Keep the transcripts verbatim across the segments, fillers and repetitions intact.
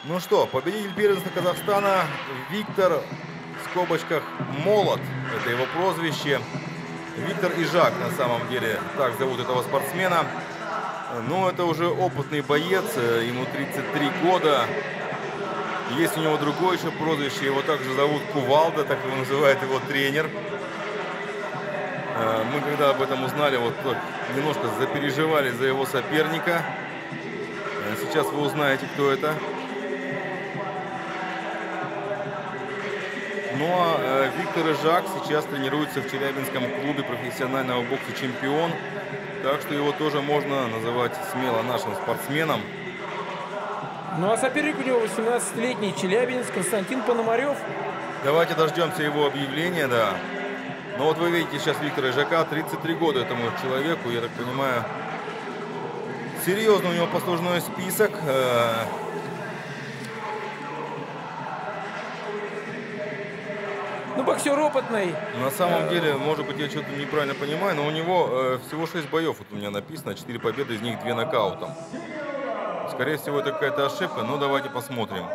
Ну что, победитель первенства Казахстана Виктор, в скобочках, Молот, это его прозвище. Виктор Ижак, на самом деле, так зовут этого спортсмена. Но это уже опытный боец, ему тридцать три года. Есть у него другое еще прозвище, его также зовут Кувалда, так его называет его тренер. Мы когда об этом узнали, вот немножко запереживали за его соперника. Сейчас вы узнаете, кто это. Ну а Виктор Ижак сейчас тренируется в Челябинском клубе профессионального бокса «Чемпион». Так что его тоже можно называть смело нашим спортсменом. Ну а соперник у него восемнадцатилетний челябинец Константин Пономарев. Давайте дождемся его объявления, да. Но вот вы видите сейчас Виктора Ижака, тридцать три года этому человеку, я так понимаю. Серьезно у него послужной список. Ну, боксер опытный. На самом деле, может быть, я что-то неправильно понимаю, но у него э, всего шесть боев, вот у меня написано, четыре победы, из них две нокаутом. Скорее всего, это какая-то ошибка, но давайте посмотрим.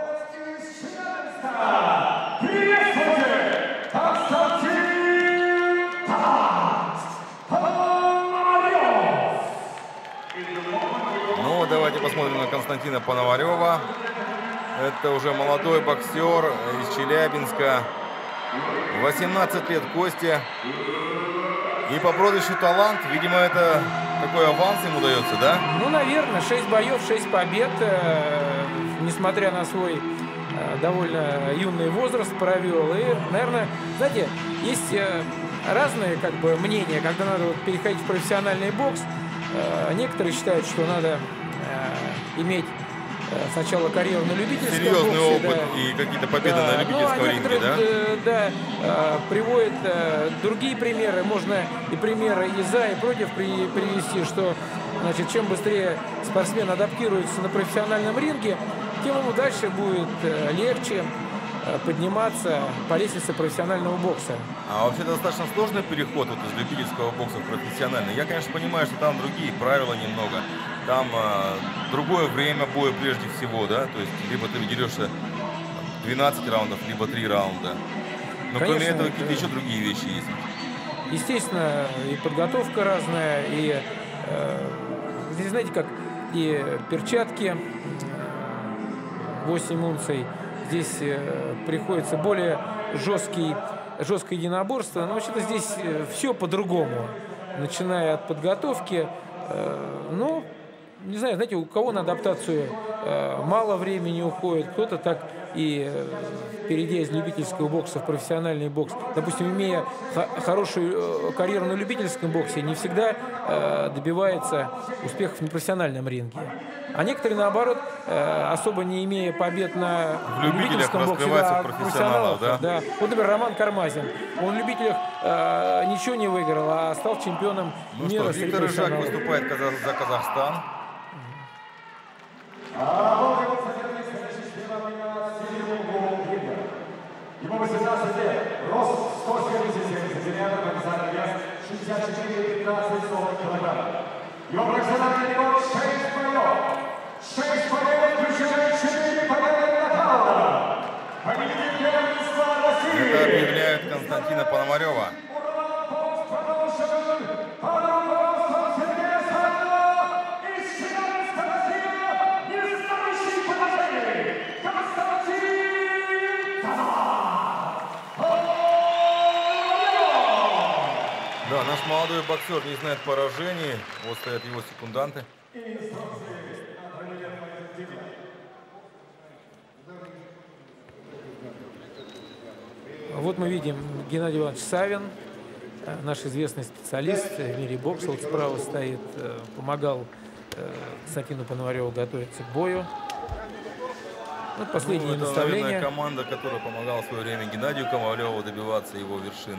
Ну, давайте посмотрим на Константина Пономарева. Это уже молодой боксер из Челябинска. восемнадцать лет Костя. И по прозвищу Талант, видимо, это такой аванс ему дается, да? Ну, наверное, шесть боев, шесть побед. Э, несмотря на свой э, довольно юный возраст, провел. И, наверное, знаете, есть э, разные как бы мнения, когда надо вот переходить в профессиональный бокс. Э, некоторые считают, что надо э, иметь сначала карьеру на любительском серьезный боксе, опыт, да, и какие-то победы, да, на любительском ну, а ринге, да? Да, да, приводят другие примеры. Можно и примеры и за, и против привести, что, значит, чем быстрее спортсмен адаптируется на профессиональном ринге, тем ему дальше будет легче подниматься по лестнице профессионального бокса. А вообще достаточно сложный переход вот из любительского бокса в профессиональный. Я, конечно, понимаю, что там другие правила немного. Там а, другое время боя прежде всего, да? То есть либо ты дерешься двенадцать раундов, либо три раунда. Но конечно, кроме этого какие-то еще другие вещи есть. Естественно, и подготовка разная, и э, здесь, знаете, как и перчатки восемь унций. Здесь э, приходится более жесткий, жесткое единоборство. Но вообще-то здесь э, все по-другому. Начиная от подготовки. Э, ну, не знаю, знаете, у кого на адаптацию э, мало времени уходит, кто-то так и э, перейдя из любительского бокса в профессиональный бокс, допустим, имея хорошую э, карьеру на любительском боксе, не всегда э, добивается успехов в непрофессиональном ринге. А некоторые, наоборот, э, особо не имея побед на в любительском боксе, да, профессионалов, да? Да. Вот, например, Роман Кармазин. Он в любителях э, ничего не выиграл, а стал чемпионом ну мира. Что, Виктор Ижак выступает за Казахстан. Ему восемнадцать лет, рост сто семьдесят семь сантиметров, официальный вес шестьдесят четыре пятнадцать сорок килограмм. Его профессиональный рекорд шесть боев. шесть побед, включая четыре победы нокаута. Победитель первенства России. Это объявляют Константина Пономарева. Да, наш молодой боксер не знает поражений. Вот стоят его секунданты. Вот мы видим Геннадий Иванович Савин, наш известный специалист в мире бокса. Вот справа стоит, помогал Константину Пономареву готовиться к бою. Вот последние ну, это, наставления. Наверное, команда, которая помогала в свое время Геннадию Ковалеву добиваться его вершин.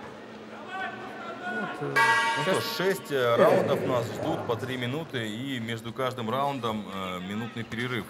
Вот, ну сейчас... что, шесть раундов нас ждут по три минуты, и между каждым раундом э, минутный перерыв.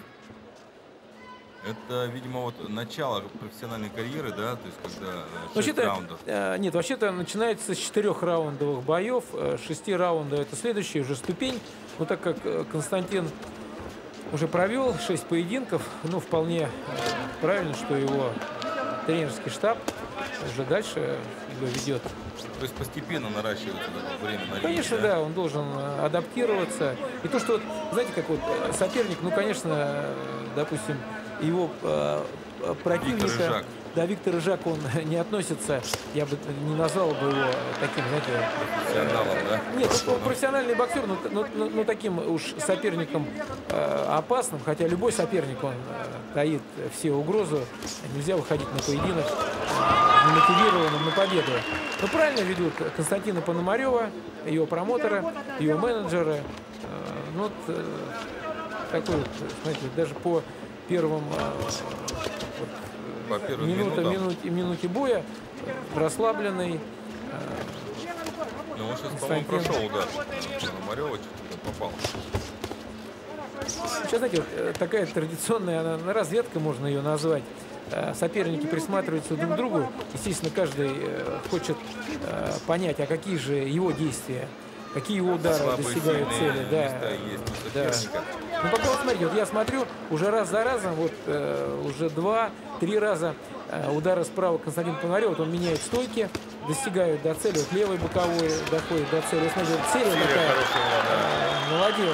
Это, видимо, вот начало профессиональной карьеры, да, то есть когда шесть раундов. Э, нет, вообще-то начинается с четырех раундовых боев, шести раундов это следующая уже ступень. Но так как Константин уже провел шесть поединков. Ну, вполне правильно, что его тренерский штаб уже дальше его ведет. То есть постепенно наращивается время на ринге, Конечно, да? да, он должен адаптироваться. И то, что, вот, знаете, как вот соперник, ну, конечно, допустим, его э, противника... Виктор Ижак. Да, Виктор Ижак, он не относится, я бы не назвал бы его таким, знаете... Профессионалом, да? Нет, он профессиональный боксер, но, но, но, но таким уж соперником э, опасным, хотя любой соперник, он э, таит все угрозы. Нельзя выходить на поединок э, немотивированным на победу. Но правильно ведут Константина Пономарева, его промоутера, его менеджеры. Э, ну, вот, э, такой вот, знаете, даже по первым... Э, вот, по первым Минута, минутам. минуте, минуте боя, расслабленный. Ну, он сейчас, по-моему, прошел удар. Пономарева что-то попал. Сейчас, знаете, вот такая традиционная она, разведка, можно ее назвать. Соперники присматриваются друг к другу. Естественно, каждый хочет понять, а какие же его действия, какие его удары Слабые, достигают цели. Да, есть у да. Ну, пока вот смотрите, вот я смотрю, уже раз за разом, вот э, уже два-три раза э, удары справа Константин Пономарев, вот он меняет стойки, достигают до цели, вот левый боковой доходит до цели. Вот смотрите, вот серия такая, э, молодец.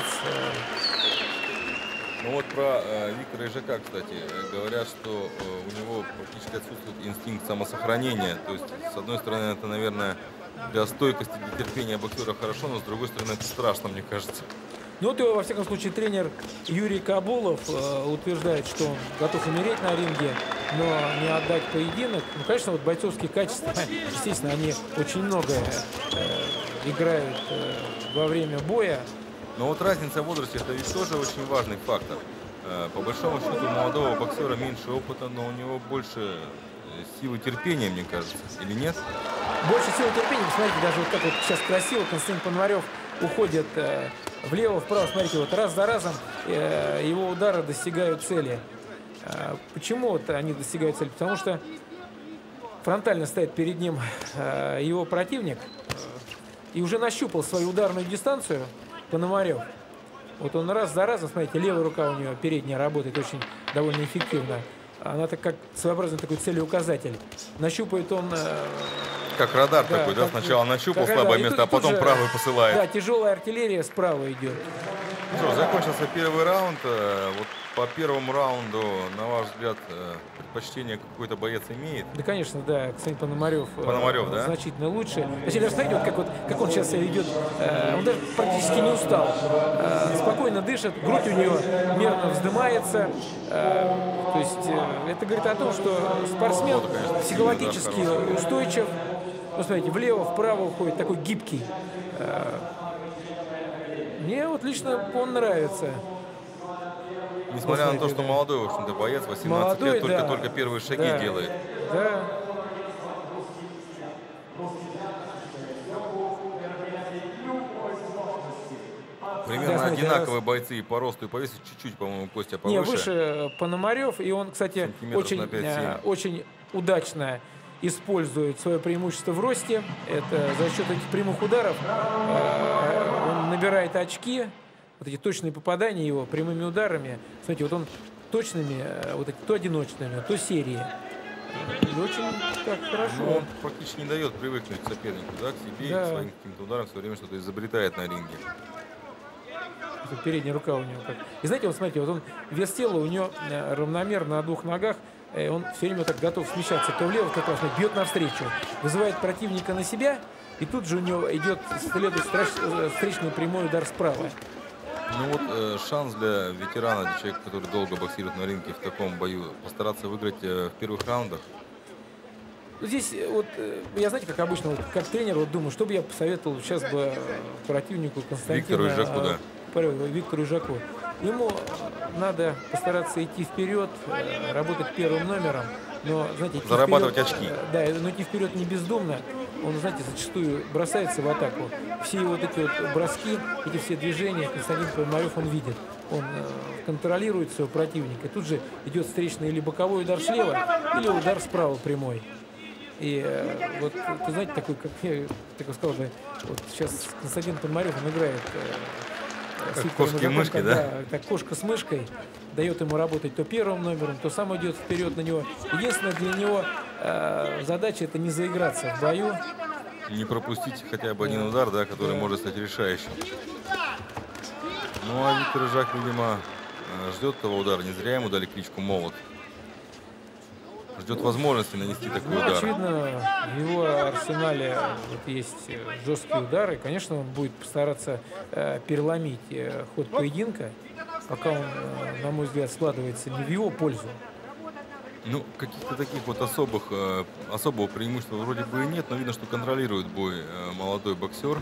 Ну вот про э, Виктора Ижака, кстати, говорят, что э, у него практически отсутствует инстинкт самосохранения. То есть, с одной стороны, это, наверное, для стойкости, для терпения боксера хорошо, но с другой стороны, это страшно, мне кажется. Ну вот, во всяком случае, тренер Юрий Кабулов э, утверждает, что он готов умереть на ринге, но не отдать поединок. Ну, конечно, вот бойцовские качества, естественно, они очень многое э, играют э, во время боя. Но вот разница в возрасте, это ведь тоже очень важный фактор. Э, по большому счету, у молодого боксера меньше опыта, но у него больше силы терпения, мне кажется, или нет? Больше силы терпения. Смотрите, даже вот как вот сейчас красиво Константин Пономарев уходит э, влево, вправо. Смотрите, вот раз за разом э, его удары достигают цели. Э, почему вот они достигают цели? Потому что фронтально стоит перед ним э, его противник э, и уже нащупал свою ударную дистанцию Пономарев. Вот он раз за разом, смотрите, левая рука у него передняя работает очень довольно эффективно. Она так как своеобразный такой целеуказатель. Нащупает он... Э, Как радар да, такой, да? как, Сначала нащупал как, слабое да, место, тут, а потом же, правый посылает. Да, тяжелая артиллерия справа идет. Ну что, закончился первый раунд. Вот по первому раунду, на ваш взгляд, предпочтение какой-то боец имеет? Да, конечно, да. Кстати, Пономарев, Пономарев, да? значительно лучше. Значит, даже смотрите, вот как, вот, как он сейчас себя ведет. Э, он даже практически не устал. Э, спокойно дышит, грудь у него мерно вздымается. Э, то есть э, это говорит о том, что спортсмен Вот, конечно, психологически да, устойчив. Ну, смотрите, влево, вправо уходит, такой гибкий. Э, мне вот лично он нравится. Несмотря на то, что да. молодой, в общем-то, боец, восемнадцать Молодой, лет, только, да. только первые шаги Да. делает. Да. Примерно Да, смотрите, одинаковые раз. бойцы и по росту, и по весу, чуть-чуть, по-моему, Костя повыше. Не, выше Пономарев, и он, кстати, Сантиметров очень, на пять-семь. э, очень удачно использует свое преимущество в росте. Это за счет этих прямых ударов э, он набирает очки. Вот эти точные попадания его прямыми ударами. Смотрите, вот он точными, э, вот эти, то одиночными, то серии. И очень так хорошо. Но он практически не дает привыкнуть к сопернику, да, к себе, Да. и к своим каким-то ударам, все время что-то изобретает на ринге. Это передняя рука у него. Как. И знаете, вот смотрите, вот он вес тела у него э, равномерно на двух ногах. Э, он все время так готов смещаться. То влево, то вправо, бьет навстречу. Вызывает противника на себя. И тут же у него идет следует страш- встречный прямой удар справа. Ну вот э, шанс для ветерана, для человека, который долго боксирует на ринге в таком бою, постараться выиграть э, в первых раундах. Здесь вот, э, я знаете, как обычно, вот, как тренер, вот думаю, что бы я посоветовал сейчас бы э, противнику Константина... Виктору Ижаку, да. э, Виктору Ижаку. Ему надо постараться идти вперед, э, работать первым номером, но, знаете, идти Зарабатывать вперед, очки. э, Да, но идти вперед не бездумно. Он, знаете, зачастую бросается в атаку. Все вот эти вот броски, эти все движения Константин Пономарев он видит. Он э, контролирует своего противника. Тут же идет встречный или боковой удар слева, или удар справа прямой. И э, вот, вы знаете, такой, как я так сказал бы, вот сейчас Константин Пономарев, он играет э, с Как Виктором кошки и Ижаком, мышки, когда да? так кошка с мышкой дает ему работать то первым номером, то сам идет вперед на него. Единственное, для него э, задача — это не заиграться в бою. Не пропустить хотя бы один удар, да, который Да. может стать решающим. Ну а Виктор Ижак, видимо, э, ждет того удара. Не зря ему дали кличку Молот. Ждет возможности нанести такой Ну, удар. очевидно, в его арсенале вот есть э, жесткие удары. Конечно, он будет постараться э, переломить э, ход поединка, пока он, э, на мой взгляд, складывается не в его пользу. Ну, каких-то таких вот особых, э, особого преимущества вроде бы и нет, но видно, что контролирует бой э, молодой боксер.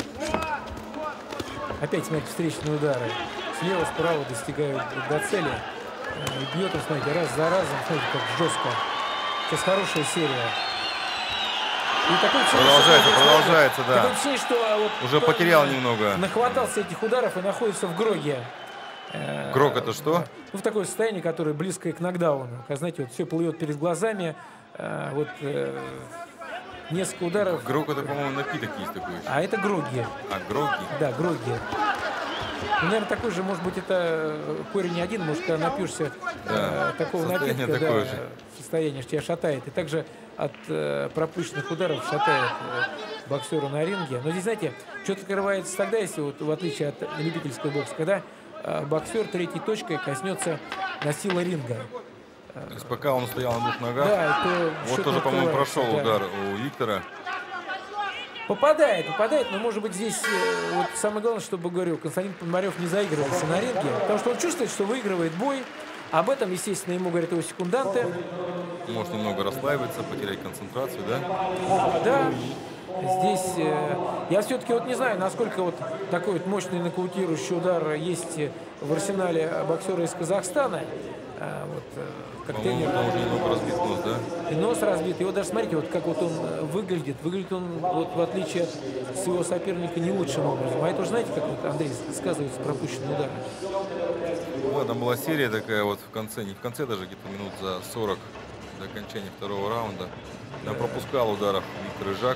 Опять, смотрите, встречные удары. Слева, справа достигают до цели. И бьет он, смотрите, раз за разом. Смотрите, как жестко. Сейчас хорошая серия. И такое впечатление, Продолжается, что, продолжается, да. такое впечатление, что а, вот Уже он, потерял э, немного. Нахватался этих ударов и находится в гроге. Э, Грог — это что? Ну, в такое состояние, которое близкое к нокдауну. Как, знаете, вот все плывет перед глазами. э, Вот э, несколько ударов. Грог — это, по-моему, напиток есть такой еще. А это гроги. А, гроги? Да, гроги. Ну, наверное, такой же, может быть, это корень не один, может, когда напьешься Да, э, такого состояние напитка, такое да, же. состояние, что тебя шатает. И также от э, пропущенных ударов шатает э, боксера на ринге. Но здесь, знаете, что-то открывается тогда, если вот в отличие от любительского бокса, когда э, боксер третьей точкой коснется носила ринга. То есть пока он стоял на двух ногах, Да, это вот что-то тоже, по-моему, открывается, прошел да. удар у Виктора. Попадает, попадает, но, может быть, здесь э, вот самое главное, чтобы, говорю, Константин Пономарев не заигрывался на ринге, потому что он чувствует, что выигрывает бой. Об этом, естественно, ему говорят его секунданты. Может немного расслабиться, потерять концентрацию, да? Да, здесь э, я все-таки вот не знаю, насколько вот такой вот мощный нокаутирующий удар есть в арсенале боксера из Казахстана. А, вот, э, как По-моему, тренер. там уже немного разбит нос, да? И нос разбит. И вот даже смотрите, вот как вот он э, выглядит. Выглядит он, вот, в отличие от своего соперника, не лучшим образом. А это уже, знаете, как вот Андрей сказывается пропущенный удар. Да, там была серия такая вот в конце, не в конце даже, где-то минут за сорок до окончания второго раунда. Там пропускал ударов Виктор Ижак.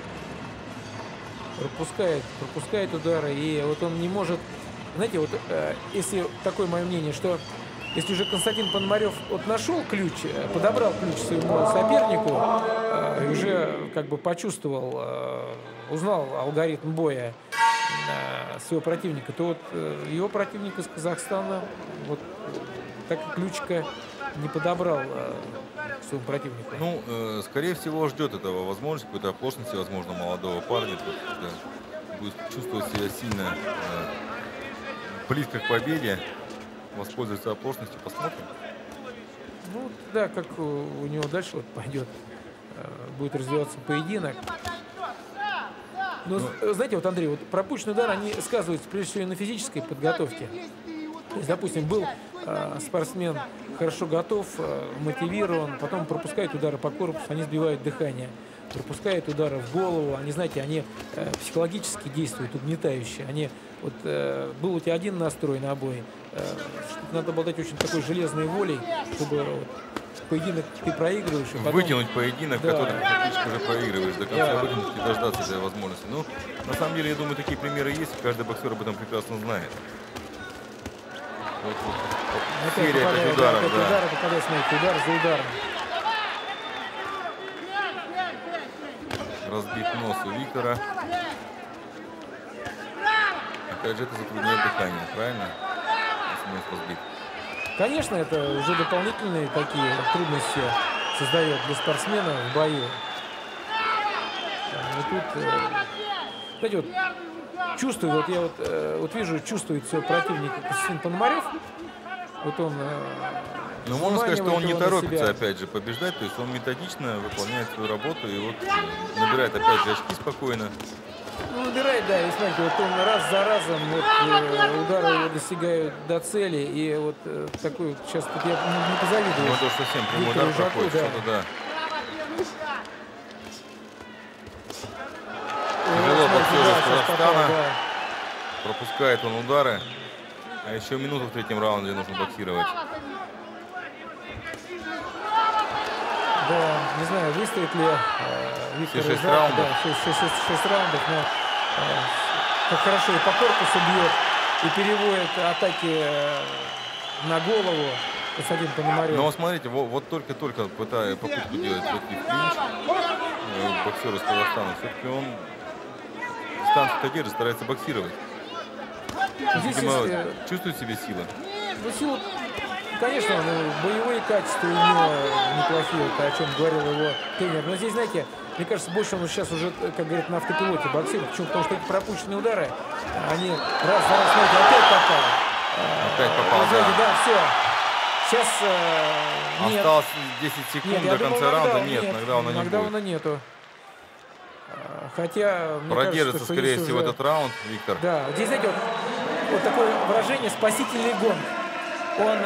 Пропускает, пропускает удары. И вот он не может... Знаете, вот э, если такое мое мнение, что если уже Константин Пономарев вот нашел ключ, э, подобрал ключ своему сопернику, э, и уже как бы почувствовал, э, узнал алгоритм боя э, своего противника, то вот э, его противник из Казахстана вот так и ключика не подобрал э, своему противнику. Ну, э, скорее всего, ждет этого возможности, какой-то оплошности, возможно, молодого парня. Тут, да, будет чувствовать себя сильно э, близко к победе. Воспользуется оплошностью, посмотрим. Ну, да, как у, у него дальше вот пойдет, э, будет развиваться поединок. Но, Ну, знаете, вот, Андрей, вот пропущенные удары, они сказываются прежде всего и на физической подготовке. То есть, допустим, был э, спортсмен хорошо готов, э, мотивирован, потом пропускает удары по корпусу, они сбивают дыхание. Пропускают удары в голову, они, знаете, они э, психологически действуют угнетающе. Они, вот, э, был у тебя один настрой на бой, э, надо обладать очень такой железной волей, чтобы вот, поединок ты проигрываешь. И потом... Вытянуть поединок, Да. который ты фактически уже проигрываешь, до конца Да. вытянуть и дождаться этой возможности. Ну, на самом деле, я думаю, такие примеры есть, и каждый боксер об этом прекрасно знает. Вот, вот, вот, Опять серия попадает, опять ударов, опять да. удары, попадает, смотрите, удар за ударом. Разбит нос у Виктора. Опять же, это затрудняет дыхание, правильно? Если нос разбит. Конечно, это уже дополнительные такие трудности создает для спортсмена в бою. Но тут, э, знаете, вот чувствую, вот я вот, э, вот вижу, чувствует своего противника Константин Пономарев. Вот он э, Но можно сказать, что он не заманивает его на торопится, себя. опять же, побеждать. То есть он методично выполняет свою работу и вот э, набирает опять же очки спокойно. Ну, набирает, да, и смотрите, вот он раз за разом, вот, э, удары его достигают до цели, и вот э, такой вот, сейчас тут я не, не позавидую. Ну, это совсем прямой Виктору удар Ижаку, проходит, да. что-то, да. Э, Тяжело смотрите, боксеру да, из сейчас Казахстана. попал, да. Пропускает он удары. А еще минуту в третьем раунде нужно боксировать. Да, не знаю, выстоит ли э, Виктор Все шесть Ижак, раундов. да, шесть, шесть- шесть- шесть раундов, но э, как хорошо и по корпусу бьет. и переводит атаки на голову Константин Пономарев. Но смотрите, вот, вот только-только пытая попытку делать войти в клинч э, боксер из Казахстана. Все-таки он дистанцию-то держит, старается боксировать. Здесь Видимо, есть, э, чувствует себе силы. ну, сила, конечно, ну, боевые качества у него неплохие, это о чем говорил его тренер. Но здесь, знаете, мне кажется, больше он сейчас уже, как говорят, на автопилоте боксирует. Почему? Потому что эти пропущенные удары, они раз за раз, знаете, опять попали. Опять попал, Вы знаете, да. да, все. Сейчас э, нет. Осталось десять секунд Нет, я до думал, конца раунда. нокдаун Нет, нокдауна не будет. нокдауна нету. А, Хотя, мне Продержится, кажется, что скорее здесь всего, уже- этот раунд, Виктор. Да, здесь, знаете, вот, вот такое выражение «спасительный гонг». Он